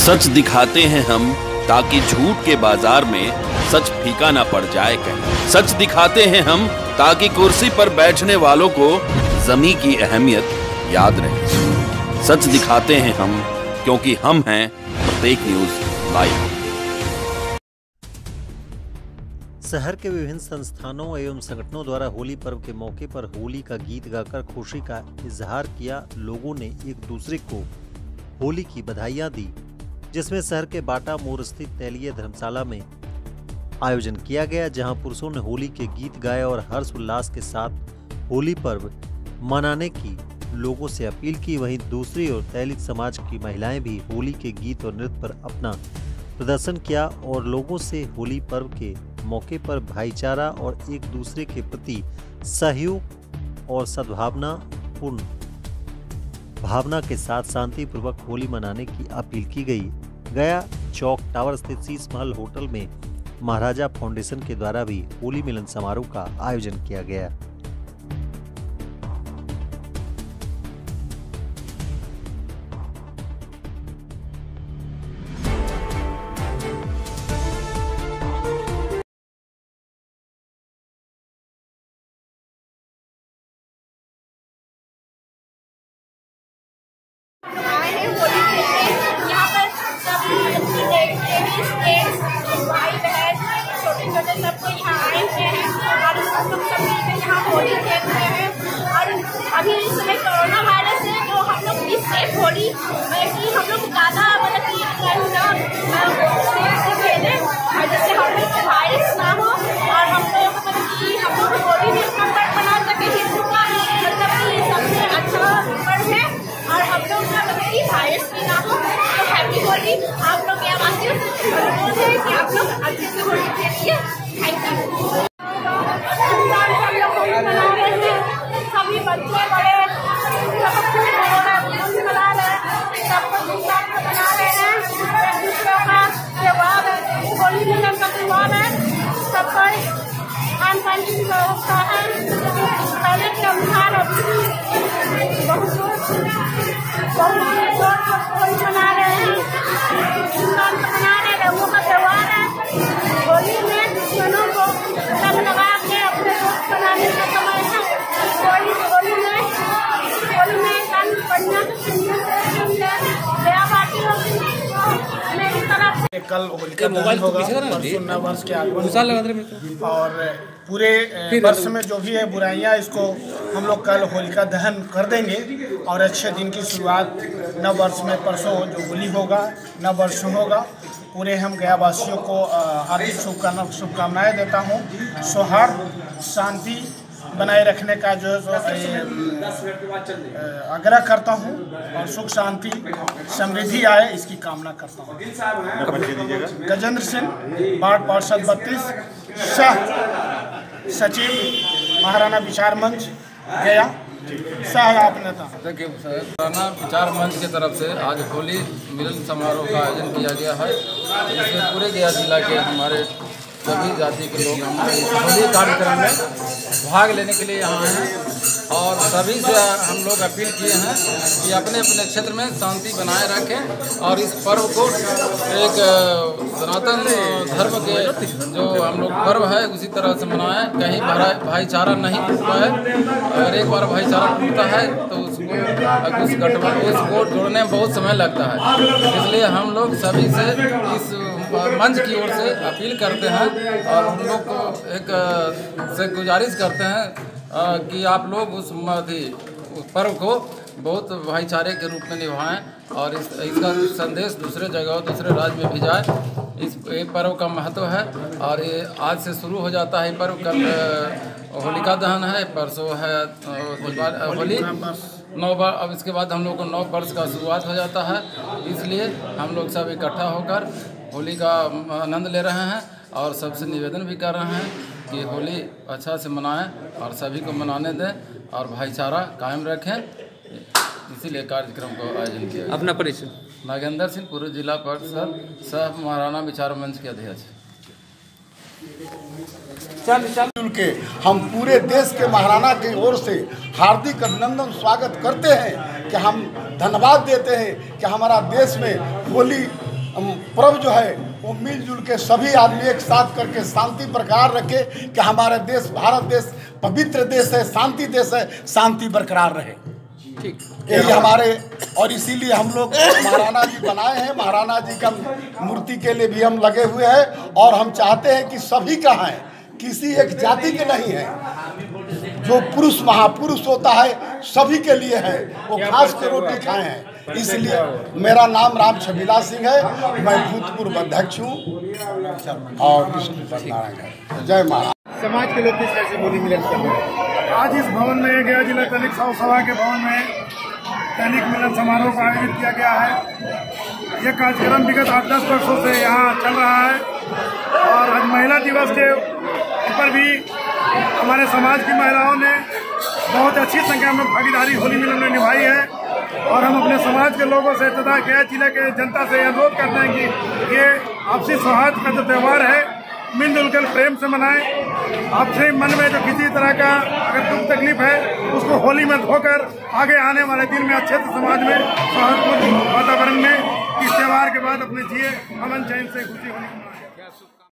सच दिखाते हैं हम ताकि झूठ के बाजार में सच फीका ना पड़ जाए कहीं। सच दिखाते हैं हम ताकि कुर्सी पर बैठने वालों को जमी की अहमियत याद रहे। सच दिखाते हैं हम क्योंकि हम हैं प्रत्येक न्यूज लाइव। शहर के विभिन्न संस्थानों एवं संगठनों द्वारा होली पर्व के मौके पर होली का गीत गाकर खुशी का इजहार किया। लोगों ने एक दूसरे को होली की बधाइयां दी, जिसमें शहर के बाटा मोड़ स्थित तैलीय धर्मशाला में आयोजन किया गया, जहां पुरुषों ने होली के गीत गाए और हर्ष उल्लास के साथ होली पर्व मनाने की लोगों से अपील की। वहीं दूसरी ओर तैलित समाज की महिलाएं भी होली के गीत और नृत्य पर अपना प्रदर्शन किया और लोगों से होली पर्व के मौके पर भाईचारा और एक दूसरे के प्रति सहयोग और सद्भावनापूर्ण भावना के साथ शांतिपूर्वक होली मनाने की अपील की गई। गया चौक टावर स्थित शीश महल होटल में महाराजा फाउंडेशन के द्वारा भी होली मिलन समारोह का आयोजन किया गया। यहाँ पर सभी भाई बहन छोटे छोटे सबको यहाँ आए हुए हैं और हम लोग सब मिलकर यहाँ होली खेल रहे हैं। और अभी इस समय कोरोना वायरस है तो हम लोग इस सेफ होली कि हम लोग ज़्यादा मतलब कि खेलें और जिससे हम लोग को वायरस ना हो और हम लोग मतलब कि हम लोग होली में अपना पर्व मना सके। हिंदू का मतलब कि सबसे अच्छा पर्व है और हम लोग का मतलब कि वायरस भी ना हो। तो हैप्पी होली। आप लोग यहाँ आके अनुरोध है कि आप लोग अच्छे से होली खेलिए। Thank you. हम लोग होली मना रहे हैं, सभी बच्चे बड़े सब मना रहे हैं, सबको धूमधाम से मना रहे हैं। एक दूसरे का त्योहार है, होली मिलन का त्योहार है। सबका खान पान की व्यवस्था है, पहले के अनुसार अभी बहुत होली मना रहे हैं, धूमधाम से मना रहे हैं। रंगों का त्योहार है। होली में दुश्मनों को रंग लगा के अपने दोस्त बनाने का समय है। होली में तन बढ़िया दया बाटी होगी। मेरी तरफ से कल होलिका दहन होगा, परसों नव वर्ष के आगमन और पूरे वर्ष में जो भी है बुराइयां, इसको हम लोग कल होलिका दहन कर देंगे और अच्छे दिन की शुरुआत नव वर्ष में परसों जो होली होगा, नव वर्ष होगा। पूरे हम गया वासियों को हार्दिक शुभकामनाएं देता हूं। सौहार्द शांति बनाए रखने का जो आग्रह करता हूं और सुख शांति समृद्धि आए इसकी कामना करता हूं। गजेंद्र सिंह, वार्ड पार्षद 32, सह सचिव महाराणा विचार मंच गया, सह आप नेता। देखिए, महाराणा विचार मंच की तरफ से आज होली मिलन समारोह का आयोजन किया गया है, जिसमें पूरे गया जिला के हमारे सभी जाति के लोग हमारे इस होली कार्यक्रम में भाग लेने के लिए यहाँ हैं और सभी से हम लोग अपील किए हैं कि अपने अपने क्षेत्र में शांति बनाए रखें और इस पर्व को एक सनातन धर्म के जो हम लोग पर्व है उसी तरह से मनाएं। कहीं भाईचारा नहीं टूटता है, अगर एक बार भाईचारा टूटता है तो उसको जोड़ने में बहुत समय लगता है। इसलिए हम लोग सभी से इस मंच की ओर से अपील करते हैं और हम लोग को एक से गुजारिश करते हैं कि आप लोग उस पर्व को बहुत भाईचारे के रूप में निभाएं और इसका संदेश दूसरे जगहों दूसरे राज्य में भी जाए। इस पर्व का महत्व है और ये आज से शुरू हो जाता है। पर्व कल होलिका दहन है, परसों है होली अब इसके बाद हम लोग को नव वर्ष का शुरुआत हो जाता है। इसलिए हम लोग सब इकट्ठा होकर होली का आनंद ले रहे हैं और सबसे निवेदन भी कर रहे हैं कि होली अच्छा से मनाएं और सभी को मनाने दें और भाईचारा कायम रखें। इसीलिए कार्यक्रम को आयोजन किया। अपना परिचय। नागेंद्र सिंह, पूर्व जिला परिषद सह महाराणा विचार मंच के अध्यक्ष। मिलजुल के हम पूरे देश के महाराणा की ओर से हार्दिक अभिनंदन स्वागत करते हैं कि हम धन्यवाद देते हैं कि हमारा देश में होली पर्व जो है वो मिलजुल के सभी आदमी एक साथ करके शांति बरकरार रखे कि हमारे देश भारत देश पवित्र देश है, शांति देश है, शांति बरकरार रहे। ठीक, यही हमारे, और इसीलिए हम लोग महाराणा जी बनाए हैं। महाराणा जी का मूर्ति के लिए भी हम लगे हुए हैं और हम चाहते हैं कि सभी का है, किसी एक जाति के नहीं है। जो पुरुष महापुरुष होता है सभी के लिए है, वो खास के रोटी खाए हैं। इसलिए मेरा नाम राम छबिला सिंह है, मैं भूतपूर्व अध्यक्ष हूँ और विष्णु सत्यनारायण है। जय महाराज। समाज के लोग किस तरह से होली मिलन कर रहे हैं? आज इस भवन में गया जिला तनिक सभा के भवन में तनिक मिलन समारोह का आयोजित किया गया है। यह कार्यक्रम विगत 8-10 वर्षों से यहाँ चल रहा है और आज महिला दिवस के ऊपर भी हमारे समाज की महिलाओं ने बहुत अच्छी संख्या में भागीदारी होली मिलन में निभाई है और हम अपने समाज के लोगों से तथा गया जिले के जनता से अनुरोध करते हैं कि ये आपसी सौहार्द का जो त्यौहार है मिलजुल कर प्रेम से मनाएं। आपसे मन में जो किसी तरह का अगर दुख तकलीफ है उसको होली में धोकर आगे आने वाले दिन में अच्छे से समाज में सौहार्दपूर्ण वातावरण में इस त्यौहार के बाद अपने जिए अमन चैन से खुशी होली मनाएं।